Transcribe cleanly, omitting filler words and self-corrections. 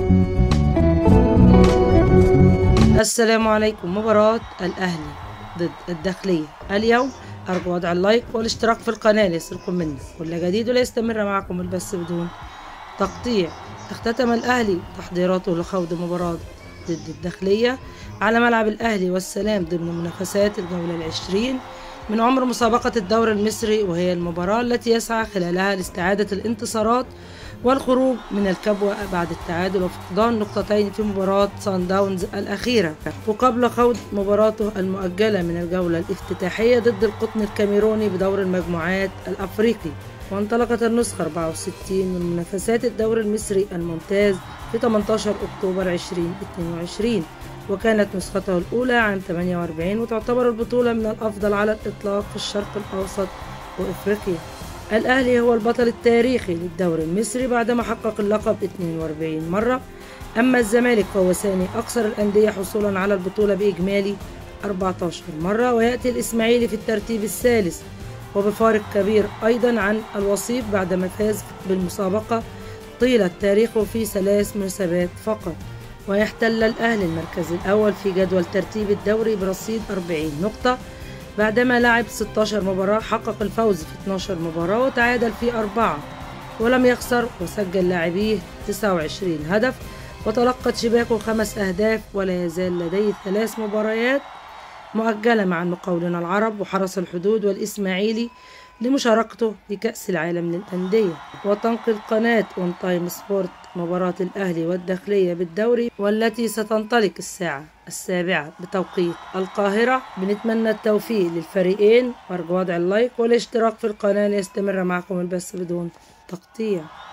السلام عليكم. مباراة الأهلي ضد الداخلية اليوم. أرجو وضع اللايك والاشتراك في القناة ليصلكم منا كل جديد وليستمر معكم البث بدون تقطيع. اختتم الأهلي تحضيراته لخوض مباراة ضد الداخلية على ملعب الأهلي والسلام ضمن منافسات الجولة العشرين من عمر مسابقة الدوري المصري، وهي المباراة التي يسعى خلالها لاستعادة الانتصارات والخروج من الكبوة بعد التعادل وفقدان نقطتين في مباراة صن داونز الأخيرة، وقبل خوض مباراته المؤجلة من الجولة الافتتاحية ضد القطن الكاميروني بدور المجموعات الأفريقي. وانطلقت النسخة 64 من منافسات الدوري المصري الممتاز في 18 أكتوبر 2022، وكانت نسخته الأولى عام 48، وتعتبر البطولة من الأفضل على الإطلاق في الشرق الأوسط وإفريقيا. الأهلي هو البطل التاريخي للدوري المصري بعدما حقق اللقب 42 مرة، أما الزمالك فهو ثاني أكثر الأندية حصولا على البطولة بإجمالي 14 مرة، ويأتي الإسماعيلي في الترتيب الثالث وبفارق كبير أيضا عن الوصيف بعدما فاز بالمسابقة طيلة تاريخه في 3 مناسبات فقط. ويحتل الأهلي المركز الأول في جدول ترتيب الدوري برصيد 40 نقطة بعدما لعب 16 مباراة، حقق الفوز في 12 مباراة وتعادل في 4، ولم يخسر، وسجل لاعبيه 29 هدف وتلقت شباكه 5 أهداف، ولا يزال لديه 3 مباريات مؤجلة مع المقاولون العرب وحرس الحدود والإسماعيلي لمشاركته في كأس العالم للأندية. وتنقل قناة اون تايم سبورت مباراة الأهلي والداخلية بالدوري، والتي ستنطلق الساعة 7 بتوقيت القاهرة. بنتمنى التوفيق للفريقين، وارجو وضع اللايك والاشتراك في القناة ليستمر معكم البث بدون تقطيع.